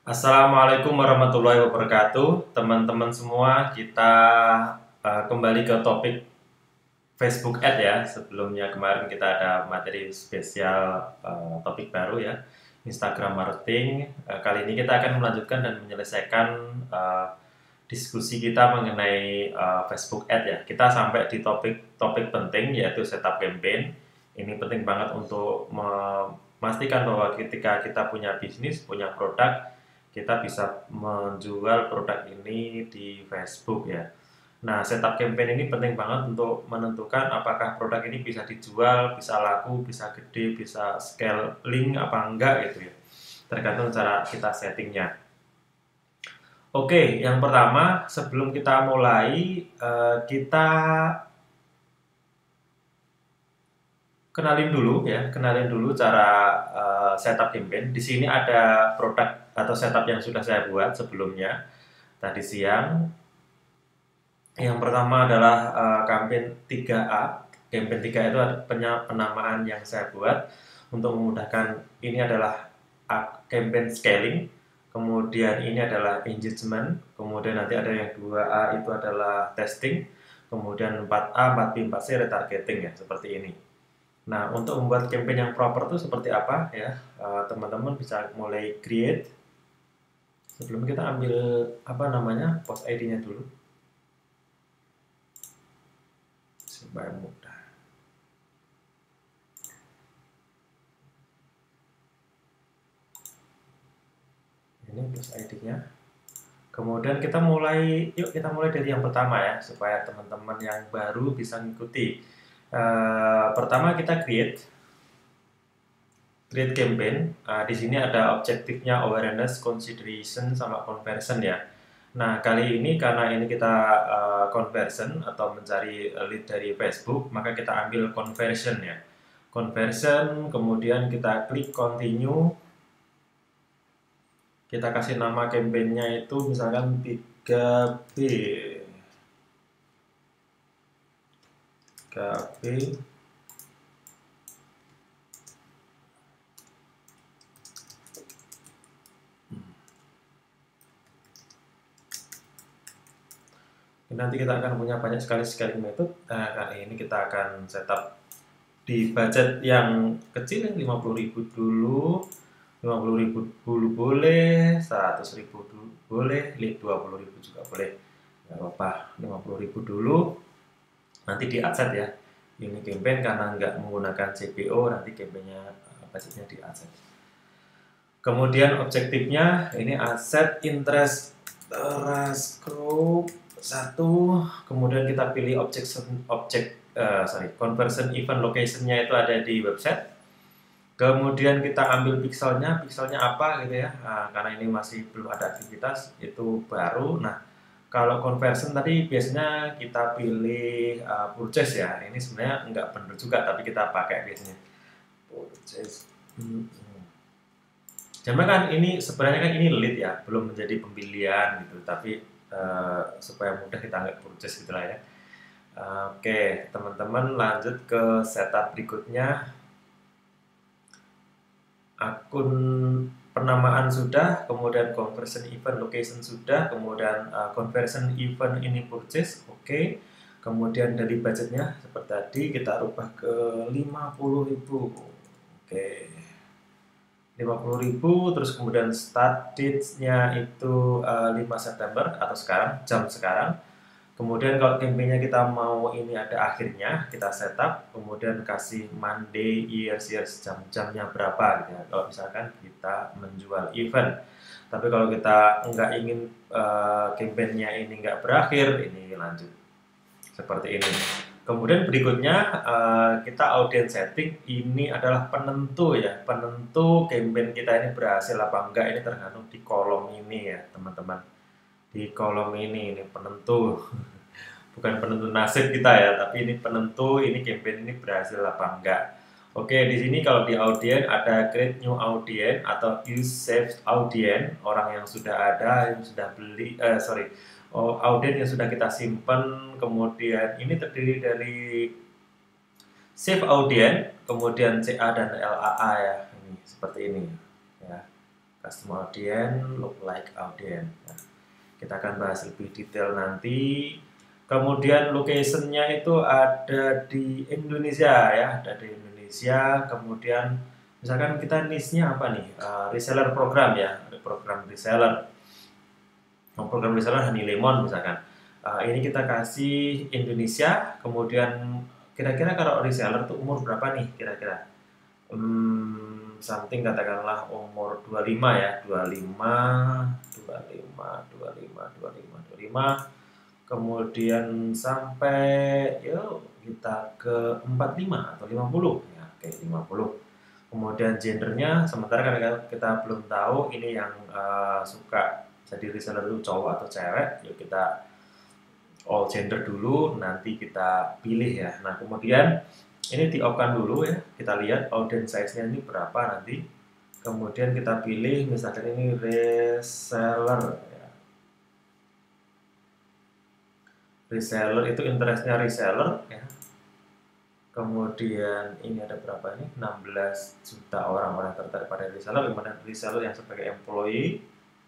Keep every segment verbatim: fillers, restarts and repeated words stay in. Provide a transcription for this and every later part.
Assalamualaikum warahmatullahi wabarakatuh, teman-teman semua. Kita uh, kembali ke topik Facebook Ad ya. Sebelumnya kemarin kita ada materi spesial uh, topik baru ya, Instagram marketing. Uh, kali ini kita akan melanjutkan dan menyelesaikan uh, diskusi kita mengenai uh, Facebook Ad ya. Kita sampai di topik-topik penting yaitu setup campaign. Ini penting banget untuk memastikan bahwa ketika kita punya bisnis, punya produk, kita bisa menjual produk ini di Facebook ya. Nah, setup campaign ini penting banget untuk menentukan apakah produk ini bisa dijual, bisa laku, bisa gede, bisa scaling apa enggak gitu ya. Tergantung cara kita settingnya. Oke, yang pertama sebelum kita mulai, eh, kita kenalin dulu ya, kenalin dulu cara uh, setup campaign. Di sini ada produk atau setup yang sudah saya buat sebelumnya tadi siang. Yang pertama adalah uh, campaign tiga A. Campaign tiga itu ada penamaan yang saya buat untuk memudahkan. Ini adalah campaign scaling, kemudian ini adalah engagement, kemudian nanti ada yang dua A itu adalah testing, kemudian empat A, empat B, empat C retargeting ya, seperti ini. Nah, untuk membuat campaign yang proper itu seperti apa ya, teman-teman uh, bisa mulai create. Sebelum kita ambil apa namanya post I D-nya dulu supaya mudah. Ini post I D-nya. Kemudian kita mulai, yuk kita mulai dari yang pertama ya, supaya teman-teman yang baru bisa mengikuti. Uh, pertama kita create create campaign. Uh, di sini ada objektifnya awareness, consideration, sama conversion ya. Nah, kali ini karena ini kita uh, conversion atau mencari lead dari Facebook, maka kita ambil conversion ya. Conversion, kemudian kita klik continue. Kita kasih nama campaignnya itu misalkan tiga B. tiga B. Nanti kita akan punya banyak sekali scaling method. Nah, kali ini kita akan setup di budget yang kecil, lima puluh ribu dulu, lima puluh ribu dulu boleh, seratus ribu dulu boleh, dua puluh ribu juga boleh, nggak apa-apa, lima puluh ribu dulu, nanti di adset ya. Ini campaign karena nggak menggunakan C P O, nanti campaignnya budgetnya di adset. Kemudian objektifnya ini aset interest teras group satu, kemudian kita pilih objek objek uh, sorry conversion event locationnya itu ada di website. Kemudian kita ambil pixelnya, pixelnya apa gitu ya, nah, karena ini masih belum ada aktivitas, itu baru. Nah, kalau conversion tadi biasanya kita pilih uh, purchase ya, ini sebenarnya nggak benar juga, tapi kita pakai biasanya purchase. Hmm. Cuman kan ini sebenarnya kan ini lead ya, belum menjadi pembelian gitu, tapi uh, supaya mudah kita nggak purchase gitu lah ya. Uh, Oke, okay, teman-teman lanjut ke setup berikutnya. Akun penamaan sudah, kemudian conversion event location sudah, kemudian uh, conversion event ini purchase, oke. Okay. Kemudian dari budgetnya seperti tadi kita rubah ke lima puluh ribu, oke. Okay. lima puluh ribu, terus kemudian start date-nya itu uh, lima September atau sekarang, jam sekarang. Kemudian kalau campaignnya kita mau ini ada akhirnya, kita setup, kemudian kasih Monday, years, years, jam-jamnya berapa gitu ya. Kalau misalkan kita menjual event. Tapi kalau kita nggak ingin uh, campaignnya ini nggak berakhir, ini lanjut seperti ini. Kemudian berikutnya uh, kita audience setting, ini adalah penentu ya, penentu campaign kita ini berhasil apa enggak, ini tergantung di kolom ini ya teman-teman. Di kolom ini, ini penentu, bukan penentu nasib kita ya, tapi ini penentu, ini campaign ini berhasil apa enggak. Oke, di sini kalau di audience ada create new audience atau use saved audience, orang yang sudah ada, yang sudah beli, eh, sorry, oh, audience yang sudah kita simpan. Kemudian ini terdiri dari save audience, kemudian C A dan L A A ya, ini seperti ini ya. custom audience, look like audience. Nah, kita akan bahas lebih detail nanti. Kemudian location-nya itu ada di Indonesia ya, ada di Indonesia. Kemudian misalkan kita niche-nya apa nih? Uh, reseller program ya, ada program reseller. Program reseller Honey Lemon misalkan. Uh, ini kita kasih Indonesia. Kemudian kira-kira kalau reseller tuh umur berapa nih kira-kira? Hmm, something katakanlah umur dua puluh lima ya, dua puluh lima, dua puluh lima, dua puluh lima, dua puluh lima, dua puluh lima. Kemudian sampai yuk kita ke empat puluh lima atau lima puluh ya, oke lima puluh. Kemudian gendernya sementara kadang-kadang kita belum tahu ini yang uh, suka jadi reseller itu cowok atau cewek, yuk kita all gender dulu, nanti kita pilih ya. Nah kemudian ini di off-kan dulu ya, kita lihat audience size-nya ini berapa nanti. Kemudian kita pilih misalkan ini reseller ya. Reseller itu interestnya reseller ya. Kemudian ini ada berapa nih? enam belas juta orang-orang tertarik pada reseller. Kemudian reseller yang sebagai employee.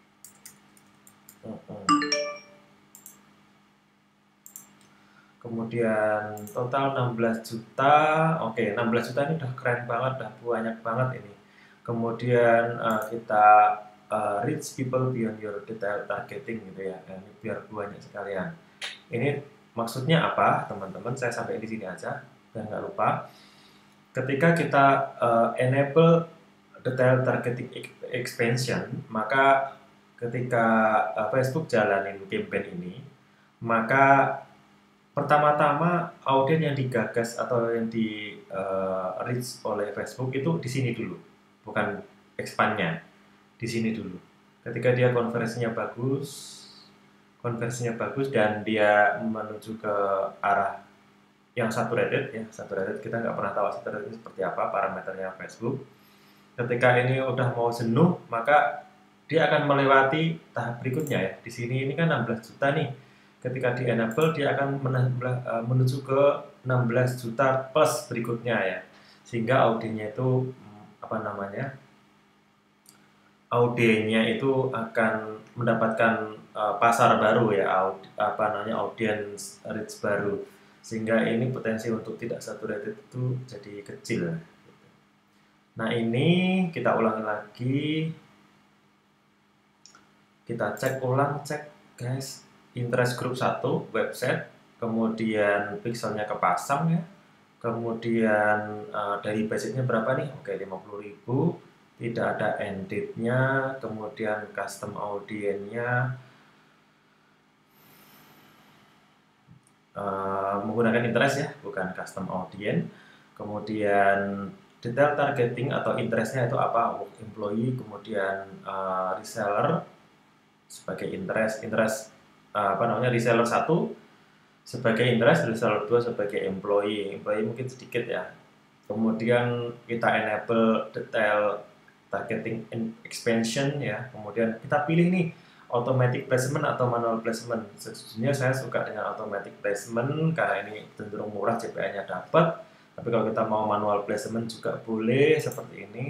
Kemudian total enam belas juta. Oke, enam belas juta ini udah keren banget, udah banyak banget ini. Kemudian uh, kita uh, reach people beyond your detail targeting gitu ya. Nah, ini biar banyak sekalian. Ini maksudnya apa, teman-teman? Saya sampai di sini aja, dan nggak lupa. Ketika kita uh, enable detail targeting expansion, maka ketika uh, Facebook jalanin campaign ini, maka pertama-tama audiens yang digagas atau yang di uh, reach oleh Facebook itu di sini dulu, bukan expand-nya, di sini dulu. Ketika dia konversinya bagus, konversinya bagus dan dia menuju ke arah yang saturated ya, saturated kita nggak pernah tahu saturated seperti apa parameternya Facebook. Ketika ini udah mau jenuh, maka dia akan melewati tahap berikutnya ya. Di sini ini kan enam belas juta nih. Ketika di enable dia akan menuju ke enam belas juta plus berikutnya ya, sehingga audiensnya itu apa namanya audiensnya itu akan mendapatkan uh, pasar baru ya, aud, apa namanya audience reach baru, sehingga ini potensi untuk tidak saturated itu jadi kecil. Nah ini kita ulangi lagi, kita cek ulang, cek guys. Interest group satu, website, kemudian pixelnya kepasang ya, kemudian uh, dari budgetnya berapa nih? Oke, lima puluh ribu, tidak ada end date-nya, kemudian custom audience-nya uh, menggunakan interest ya, bukan custom audience. Kemudian detail targeting atau interest-nya itu apa? Work employee, kemudian uh, reseller sebagai interest, interest apa namanya reseller satu sebagai interest, reseller dua sebagai employee. Employee mungkin sedikit ya. Kemudian kita enable detail targeting expansion ya. Kemudian kita pilih nih automatic placement atau manual placement. Sejujurnya saya suka dengan automatic placement karena ini cenderung murah, C P A-nya dapat. Tapi kalau kita mau manual placement juga boleh seperti ini.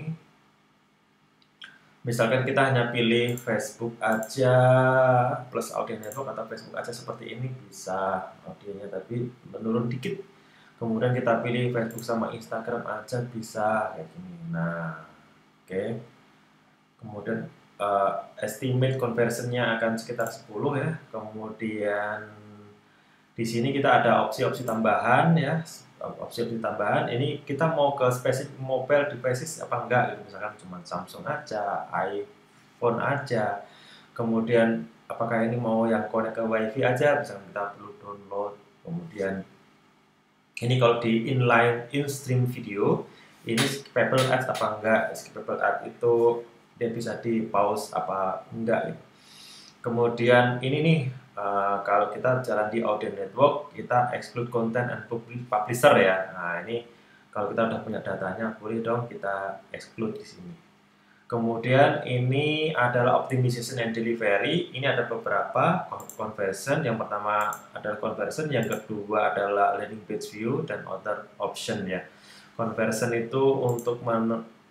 Misalkan kita hanya pilih Facebook aja plus audience network atau Facebook aja seperti ini bisa audiensnya tapi menurun dikit. Kemudian kita pilih Facebook sama Instagram aja bisa kayak gini. Nah, oke. Okay. Kemudian uh, estimate conversionnya akan sekitar sepuluh ya. Kemudian di sini kita ada opsi-opsi tambahan ya. Opsi-opsi tambahan ini kita mau ke spesifik mobile devices apa enggak gitu, misalkan cuma Samsung aja, iPhone aja. Kemudian apakah ini mau yang connect ke WiFi aja, misalkan kita perlu download. Kemudian ini kalau di inline in-stream video ini skippable ads apa enggak. Skippable ads itu dia bisa di pause apa enggak gitu. Kemudian ini nih Uh, kalau kita jalan di audience network, kita exclude content and publisher ya. Nah ini kalau kita udah punya datanya, boleh dong kita exclude di sini. Kemudian ini adalah optimization and delivery. Ini ada beberapa conversion. Yang pertama adalah conversion, yang kedua adalah landing page view dan other option ya. Conversion itu untuk men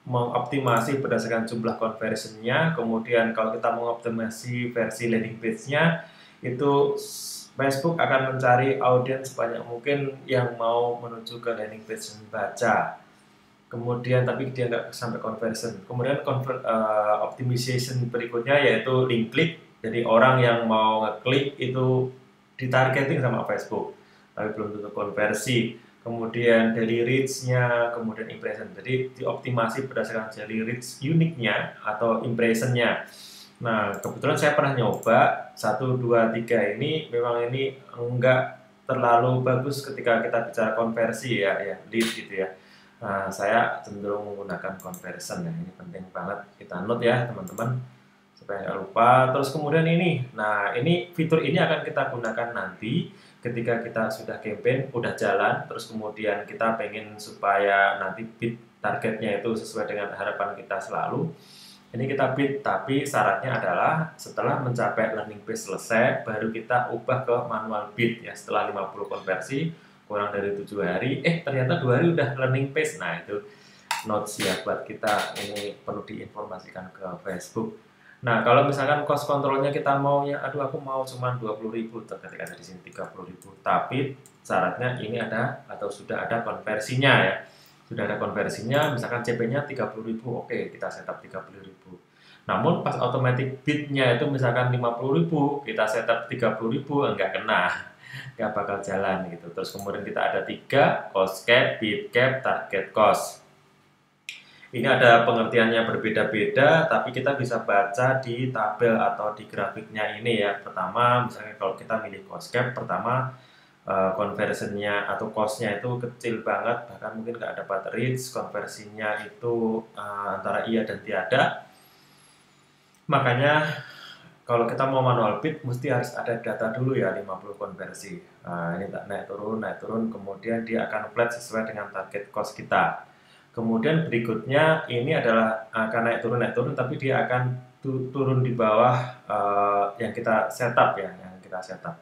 mengoptimasi berdasarkan jumlah conversionnya, kemudian kalau kita mengoptimasi versi landing page-nya, itu Facebook akan mencari audiens sebanyak mungkin yang mau menuju ke landing page membaca. Kemudian tapi dia nggak sampai conversion. Kemudian convert, uh, optimization berikutnya yaitu link click. Jadi orang yang mau ngeklik itu ditargeting sama Facebook, tapi belum tentu konversi. Kemudian daily reach-nya, kemudian impression. Jadi dioptimasi berdasarkan daily reach uniknya atau impression-nya. Nah, kebetulan saya pernah nyoba satu, dua, tiga ini, memang ini enggak terlalu bagus ketika kita bicara konversi ya, ya lead gitu ya. Nah, saya cenderung menggunakan conversion ya, ini penting banget kita note ya teman-teman supaya nggak lupa. Terus kemudian ini, nah ini fitur ini akan kita gunakan nanti ketika kita sudah campaign, udah jalan, terus kemudian kita pengen supaya nanti bid targetnya itu sesuai dengan harapan kita selalu. Ini kita bid, tapi syaratnya adalah setelah mencapai landing page selesai, baru kita ubah ke manual bid ya. Setelah lima puluh konversi, kurang dari tujuh hari, eh ternyata dua hari udah landing page. Nah itu notes ya buat kita, ini perlu diinformasikan ke Facebook. Nah kalau misalkan cost controlnya kita maunya, aduh aku mau cuma dua puluh ribu, ketika di sini tiga puluh ribu, tapi syaratnya ini ada atau sudah ada konversinya ya. Sudah ada konversinya, misalkan C P-nya tiga puluh ribu, oke kita setup tiga puluh ribu. Namun pas automatic bid-nya itu misalkan lima puluh ribu, kita setup tiga puluh ribu, enggak kena, enggak bakal jalan gitu. Terus kemudian kita ada tiga, cost cap, bid cap, target cost. Ini ada pengertiannya berbeda-beda, tapi kita bisa baca di tabel atau di grafiknya ini ya. Pertama, misalnya kalau kita milih cost cap, pertama Uh, conversionnya atau costnya itu kecil banget, bahkan mungkin nggak dapat reach, konversinya itu uh, antara iya dan tiada. Makanya kalau kita mau manual bid mesti harus ada data dulu ya, lima puluh konversi. Nah, ini naik turun, naik turun, kemudian dia akan flat sesuai dengan target cost kita. Kemudian berikutnya ini adalah akan naik turun, naik turun, tapi dia akan tu turun di bawah uh, yang kita setup ya, yang kita setup.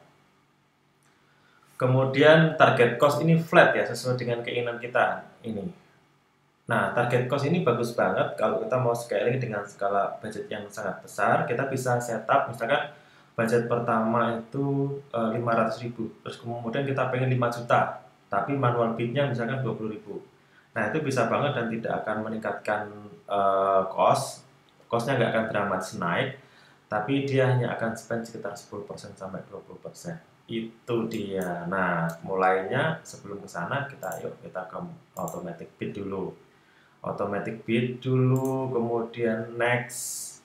Kemudian target cost ini flat ya, sesuai dengan keinginan kita ini. Nah, target cost ini bagus banget kalau kita mau scaling dengan skala budget yang sangat besar. Kita bisa setup misalkan budget pertama itu e, lima ratus ribu, terus kemudian kita pengen lima juta, tapi manual bidnya misalkan dua puluh ribu. Nah, itu bisa banget dan tidak akan meningkatkan e, cost. Costnya nggak akan dramatis naik, tapi dia hanya akan spend sekitar sepuluh persen sampai dua puluh persen. Itu dia. Nah, mulainya sebelum ke sana kita yuk kita ke automatic bid dulu. Automatic bid dulu, kemudian next.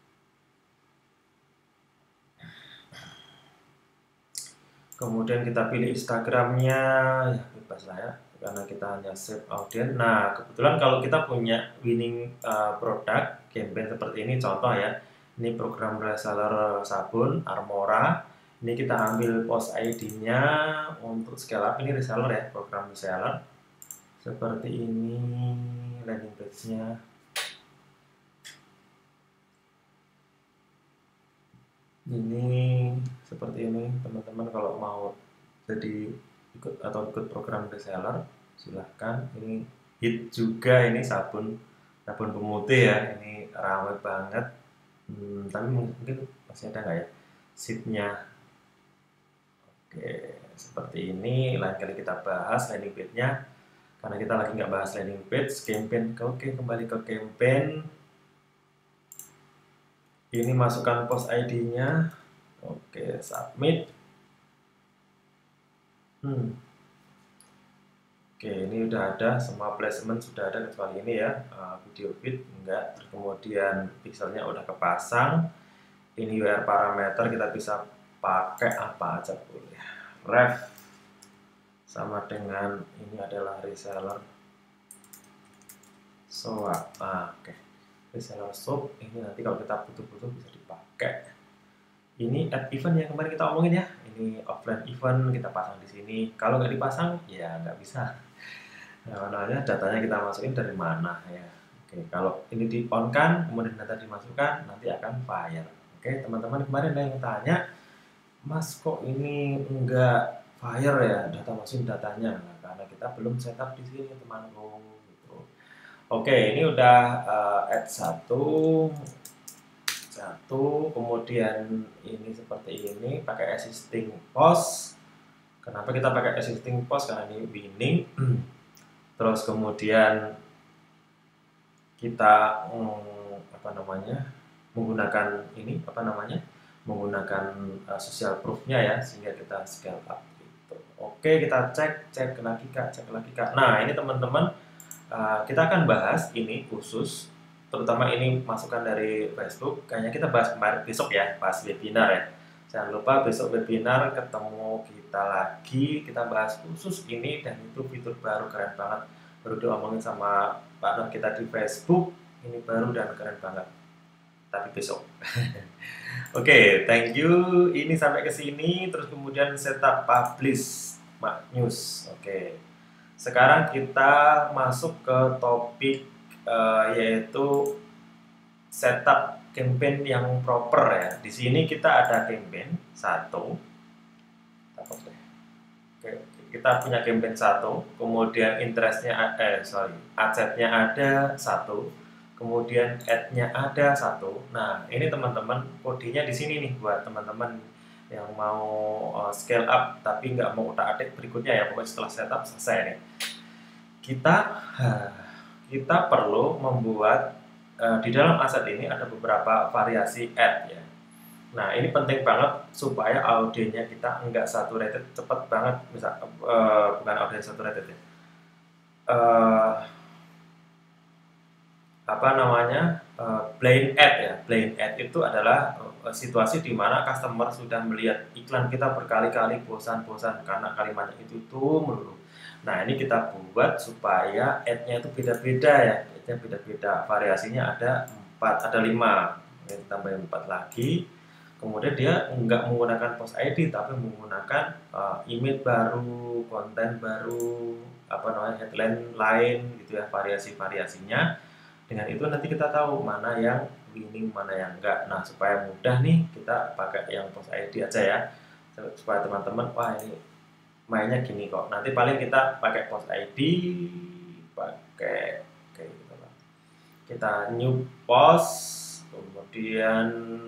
Kemudian kita pilih Instagramnya, ya bebas lah ya, karena kita hanya save audience. Nah, kebetulan kalau kita punya winning uh, produk campaign seperti ini, contoh ya, ini program reseller sabun Armora. Ini kita ambil post I D-nya untuk scale up, ini reseller ya, program reseller. Seperti ini landing page-nya. Ini seperti ini, teman-teman kalau mau jadi ikut atau ikut program reseller, silahkan. Ini hit juga, ini sabun sabun pemutih ya, ini ramai banget. Hmm, tapi mungkin masih ada nggak ya sheet-nya? Oke, seperti ini. Lain kali kita bahas landing page-nya, karena kita lagi nggak bahas landing page, campaign. Oke, kembali ke campaign. Ini masukkan post I D-nya. Oke, submit. Hmm. Oke, ini udah ada, semua placement sudah ada kecuali ini ya, video feed enggak. Terus kemudian pixelnya udah kepasang. Ini U R parameter kita bisa pakai apa aja boleh. Ref sama dengan ini adalah reseller swap. Ah, oke, okay. Reseller swap ini nanti kalau kita butuh-butuh bisa dipakai. Ini add event yang kemarin kita omongin ya. Ini offline event kita pasang di sini. Kalau nggak dipasang ya nggak bisa. Nah, namanya datanya kita masukin dari mana ya. Oke, okay. Kalau ini di on kan, kemudian data dimasukkan, nanti akan fire. Oke, okay, teman-teman kemarin ada yang tanya, Mas kok ini enggak fire ya data masukin datanya? Nah, karena kita belum setup di sini temanku gitu. Oke, ini udah uh, add satu, satu, kemudian ini seperti ini, pakai existing post. Kenapa kita pakai existing post? Karena ini winning. Terus kemudian kita hmm, apa namanya menggunakan ini apa namanya menggunakan uh, social proof-nya ya, sehingga kita scale up gitu. Oke, kita cek cek lagi kak, cek lagi kak. Nah ini teman-teman, uh, kita akan bahas ini khusus, terutama ini masukan dari Facebook. Kayaknya kita bahas kemarin besok ya, bahas webinar ya. Jangan lupa besok webinar ketemu kita lagi, kita bahas khusus ini, dan itu fitur baru keren banget, baru diomongin sama partner kita di Facebook. Ini baru dan keren banget, tapi besok. Oke, okay, thank you. Ini sampai ke sini, terus kemudian setup publish Maknyus. Oke, okay. Sekarang kita masuk ke topik uh, yaitu setup campaign yang proper ya. Di sini kita ada campaign satu. Oke, okay. Kita punya campaign satu, kemudian interestnya eh sorry, adsetnya ada satu, kemudian ad-nya ada satu. Nah, ini teman-teman kodenya di sini nih buat teman-teman yang mau uh, scale up tapi nggak mau utak-atik berikutnya ya. Pokoknya setelah setup selesai nih. Kita kita perlu membuat uh, di dalam aset ini ada beberapa variasi ad ya. Nah, ini penting banget supaya audiennya kita enggak saturated cepet banget, misal uh, bukan audiens saturated ya. Uh, apa namanya? Uh, blind ad ya. Blind ad itu adalah uh, situasi di mana customer sudah melihat iklan kita berkali-kali, bosan-bosan karena kalimatnya itu tuh melulu. Nah, ini kita buat supaya ad-nya itu beda-beda ya. Ad-nya beda-beda. Variasinya ada empat, ada lima. Ini tambahin empat lagi. Kemudian dia nggak menggunakan post I D, tapi menggunakan uh, image baru, konten baru, apa namanya, headline lain gitu ya, variasi-variasinya. Dengan itu nanti kita tahu mana yang winning, mana yang enggak. Nah, supaya mudah nih, kita pakai yang post I D aja ya, supaya teman-teman, wah ini mainnya gini kok. Nanti paling kita pakai post I D, pakai kayak gitu lah. Kita new post, kemudian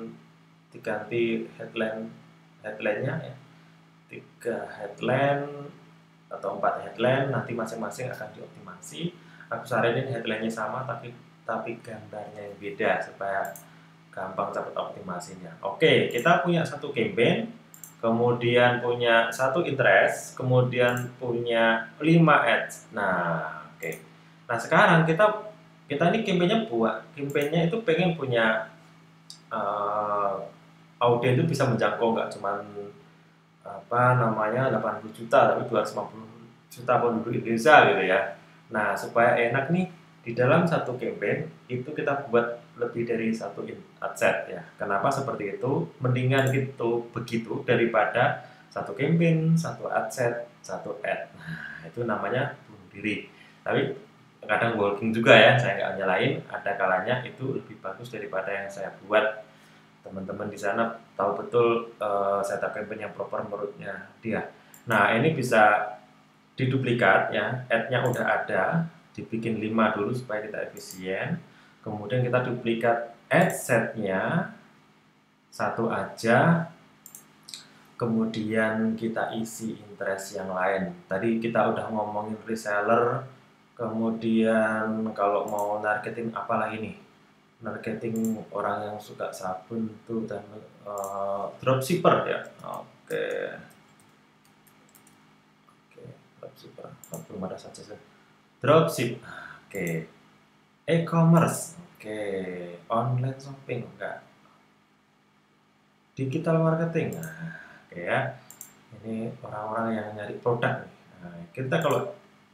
diganti headline headline-nya ya, tiga headline atau empat headline, nanti masing-masing akan dioptimasi. Aku saranin headline-nya sama tapi tapi gambarnya yang beda supaya gampang dapat optimasinya. Oke, kita punya satu campaign, kemudian punya satu interest, kemudian punya lima ads. Nah, oke. Nah, sekarang kita kita ini campaign-nya buat campaign-nya itu pengen punya uh, audiens itu bisa menjangkau nggak cuma apa namanya delapan puluh juta, tapi dua ratus lima puluh juta penduduk Indonesia gitu ya. Nah, supaya enak nih, di dalam satu campaign itu kita buat lebih dari satu adset ya. Kenapa seperti itu? Mendingan gitu begitu daripada satu campaign, satu adset, satu ad. Nah, itu namanya bunuh diri. Tapi kadang working juga ya, saya nggak nyalain. Ada kalanya itu lebih bagus daripada yang saya buat. Teman-teman di sana tahu betul uh, setup campaign yang proper menurutnya dia. Nah, ini bisa diduplikat ya, ad-nya udah ada, dibikin lima dulu supaya kita efisien. Kemudian kita duplikat ad set-nya satu aja. Kemudian kita isi interest yang lain. Tadi kita udah ngomongin reseller. Kemudian kalau mau marketing apa lagi nih? Marketing orang yang suka sabun itu dan uh, dropshipper ya. Oke. Oke, dropshipper. Oh, belum ada saja sih. Dropship. Oke. E-commerce. Oke. Online shopping enggak. Digital marketing. Nah, oke ya. Ini orang-orang yang nyari produk nih. Nah, kita kalau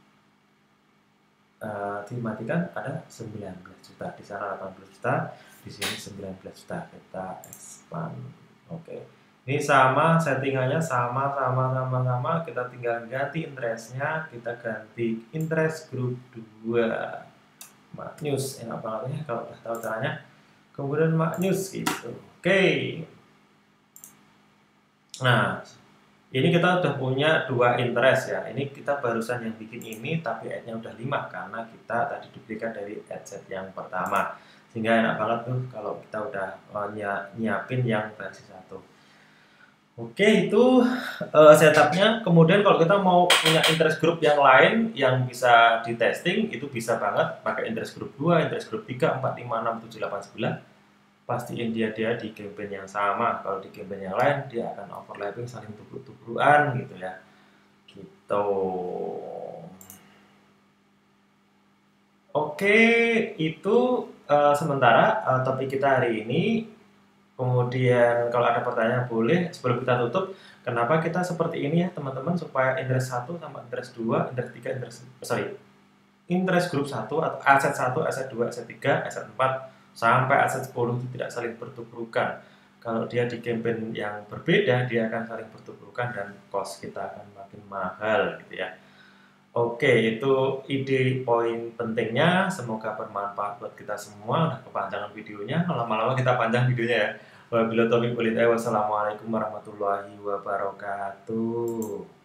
Uh, dimatikan ada sembilan belas juta, di sana delapan belas juta, di sini sembilan belas juta. Kita expand. Oke. Okay. Ini sama settingannya sama sama sama sama, kita tinggal ganti interestnya, kita ganti interest group dua. Maknyus enak banget ya kalau udah tahu caranya. Kemudian Maknyus gitu. Oke. Okay. Nah, Ini kita udah punya dua interest ya. Ini kita barusan yang bikin ini, tapi add-nya udah lima karena kita tadi duplikat dari add set yang pertama. Sehingga enak banget tuh kalau kita udah uh, nyiapin yang versi satu. Oke, itu uh, setupnya. Kemudian kalau kita mau punya interest group yang lain yang bisa di testing, itu bisa banget pakai interest group dua, interest group tiga, empat, lima, enam, tujuh, delapan, sembilan. Pastiin dia dia di campaign yang sama. Kalau di campaign yang lain dia akan overlapping, saling tubruk-tubrukan gitu ya. Gitu. Oke, itu uh, sementara uh, topik kita hari ini. Kemudian kalau ada pertanyaan boleh sebelum kita tutup. Kenapa kita seperti ini ya teman-teman, supaya interest satu sama interest dua, interest tiga, interest sorry, interest group satu atau aset satu, aset dua, aset tiga, aset empat sampai aset sepuluh itu tidak saling bertubrukan. Kalau dia di campaign yang berbeda, dia akan saling bertubrukan dan cost kita akan makin mahal gitu ya. Oke, itu ide poin pentingnya. Semoga bermanfaat buat kita semua. Udah kepanjangan videonya, lama-lama kita panjang videonya ya. Wabillahi taufiq walhidayah. Wassalamualaikum warahmatullahi wabarakatuh.